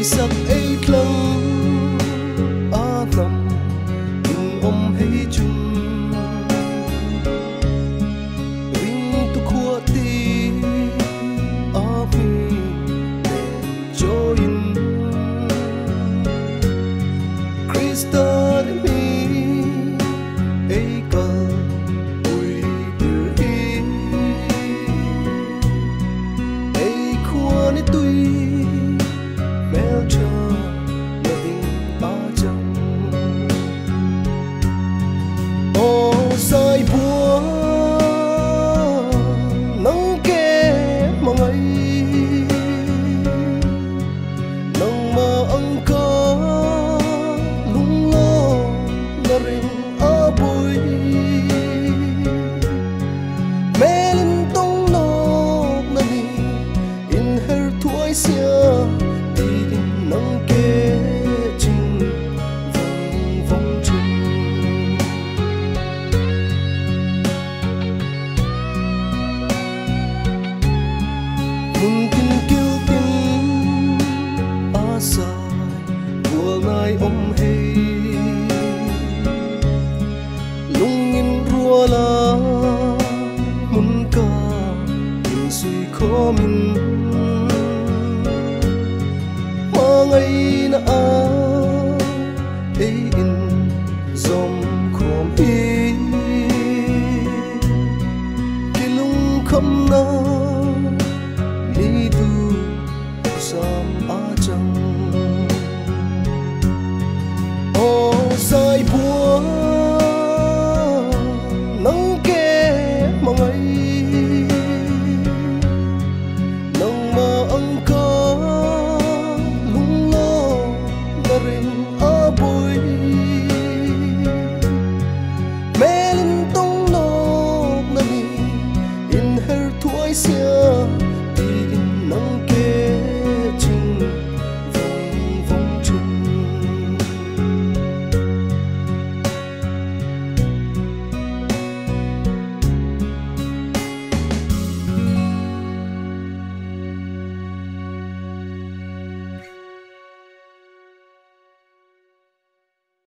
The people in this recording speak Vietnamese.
sắc ấy lăng á nằm in om hay chung ring tu khua ti á mi cho in Krista mi ấy cả ui từ hi ấy khua ni tui mel cho nhà tình ba chăng ô sai búa nắng kê mà ngày nắng mà ăn có lung lo na ring ở bụi mê linh tông nô na ni in her tuổi xưa nắng kê chinh vòng vòng chung mừng tin kêu tin á sai của ngài ông hay lung in rùa la mun ca in suy khó mình ngày na ấy in dòng khom hi ki lung kham na ni tu sam a chang ô sai búa nắng kê mà ngày nắng mà ăn có ở bụi mê linh tông nô na ni in her tuổi xưa